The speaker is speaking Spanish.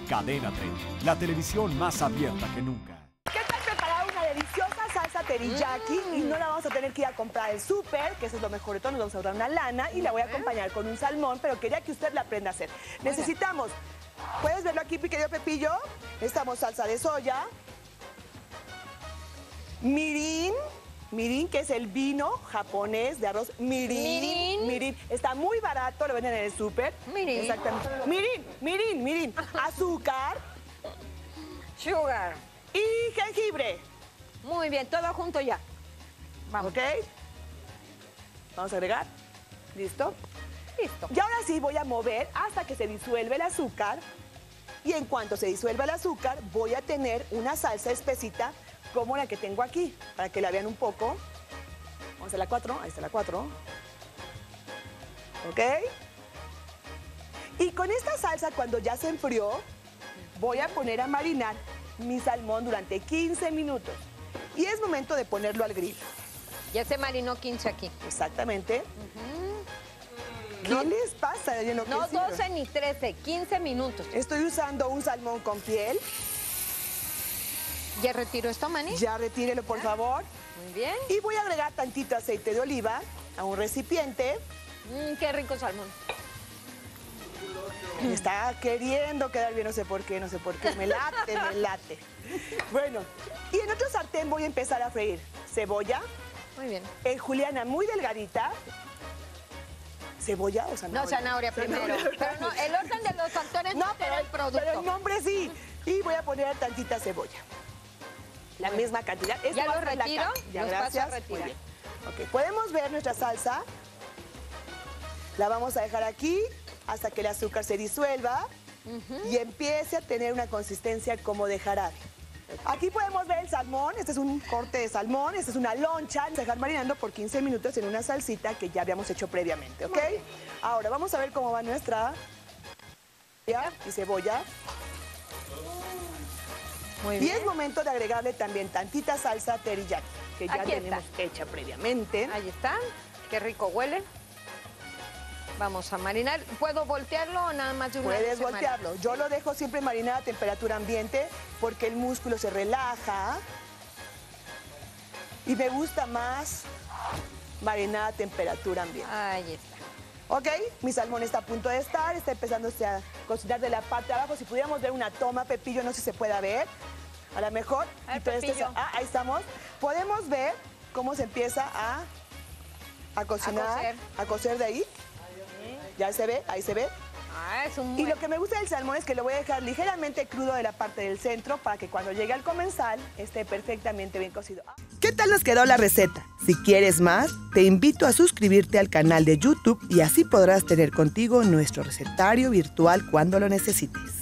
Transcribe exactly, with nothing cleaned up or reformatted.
Cadena treinta, la televisión más abierta que nunca. ¿Qué tal preparar una deliciosa salsa teriyaki? Mm. Y no la vamos a tener que ir a comprar al súper, que eso es lo mejor de todo, nos vamos a ahorrar una lana y la voy a acompañar con un salmón, pero quería que usted la aprenda a hacer. Bueno. Necesitamos, ¿puedes verlo aquí, mi querido Pepillo? Necesitamos salsa de soya, mirin, mirin, que es el vino japonés de arroz, mirin, mirin, mirin. Está muy barato, lo venden en el súper. Mirin. Exactamente. Mirin, mirin, mirin. Azúcar. Sugar. Y jengibre. Muy bien, todo junto ya. Vamos. ¿Ok? Vamos a agregar. ¿Listo? Listo. Y ahora sí voy a mover hasta que se disuelve el azúcar. Y en cuanto se disuelva el azúcar, voy a tener una salsa espesita como la que tengo aquí, para que la vean un poco. Vamos a la cuatro, ahí está la cuatro. ¿Ok? Y con esta salsa, cuando ya se enfrió, voy a poner a marinar mi salmón durante quince minutos. Y es momento de ponerlo al grill. Ya se marinó quince aquí. Exactamente. Uh-huh. ¿Qué no, les pasa? Yo no no doce ni trece, quince minutos. Estoy usando un salmón con piel. ¿Ya retiro esto, Manny? Ya retírelo, por favor. Muy bien. Y voy a agregar tantito aceite de oliva a un recipiente. Mmm, qué rico salmón. Me está queriendo quedar bien, no sé por qué, no sé por qué. Me late, me late. Bueno, y en otro sartén voy a empezar a freír cebolla. Muy bien. En juliana muy delgadita. ¿Cebolla o zanahoria? No, zanahoria primero. Zanahoria. Pero no, el orden de los factores no, no pero el producto. Pero el nombre sí. Y voy a poner tantita cebolla. La bueno. misma cantidad. Esto ¿Ya lo retiro? La ya, gracias. Paso a retirar. Muy bien. Ok, podemos ver nuestra salsa. La vamos a dejar aquí hasta que el azúcar se disuelva uh-huh. y empiece a tener una consistencia como de jarabe. Aquí podemos ver el salmón. Este es un corte de salmón. Esta es una loncha. Vamos a dejar marinando por quince minutos en una salsita que ya habíamos hecho previamente, ¿ok? Ahora vamos a ver cómo va nuestra y cebolla. Muy bien. Y es momento de agregarle también tantita salsa teriyaki, que ya Aquí tenemos está. hecha previamente. Ahí está. Qué rico huele. Vamos a marinar. ¿Puedo voltearlo o nada más de una vez? Puedes voltearlo. Yo lo dejo siempre marinar a temperatura ambiente porque el músculo se relaja. Y me gusta más marinar a temperatura ambiente. Ahí está. Ok, mi salmón está a punto de estar, está empezándose a cocinar de la parte de abajo. Si pudiéramos ver una toma, Pepillo, no sé si se pueda ver. A lo mejor. Ay, este, ah, ahí estamos. Podemos ver cómo se empieza a, a cocinar, a cocer. a cocer de ahí. Ya se ve, ahí se ve. Ah, es un y lo que me gusta del salmón es que lo voy a dejar ligeramente crudo de la parte del centro para que cuando llegue al comensal esté perfectamente bien cocido. ¿Qué tal nos quedó la receta? Si quieres más, te invito a suscribirte al canal de YouTube y así podrás tener contigo nuestro recetario virtual cuando lo necesites.